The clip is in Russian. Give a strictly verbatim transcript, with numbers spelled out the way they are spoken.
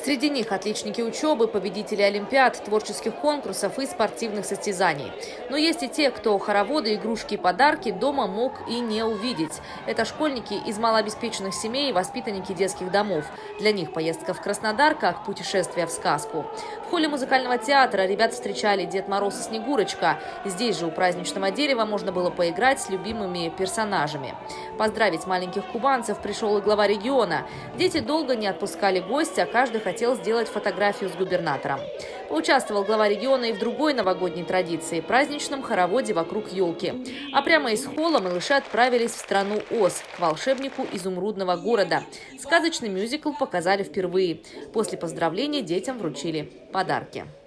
Среди них отличники учебы, победители олимпиад, творческих конкурсов и спортивных состязаний. Но есть и те, кто хороводы, игрушки и подарки дома мог и не увидеть. Это школьники из малообеспеченных семей и воспитанники детских домов. Для них поездка в Краснодар как путешествие в сказку. В холле музыкального театра ребят встречали Дед Мороз и Снегурочка. Здесь же у праздничного дерева можно было поиграть с любимыми персонажами. Поздравить маленьких кубанцев пришел и глава региона. Дети долго не отпускали гостя, каждый хотел сделать фотографию с губернатором. Поучаствовал глава региона и в другой новогодней традиции – праздничном хороводе вокруг елки. А прямо из холла малыши отправились в страну Оз, к волшебнику изумрудного города. Сказочный мюзикл показали впервые. После поздравления детям вручили подарки.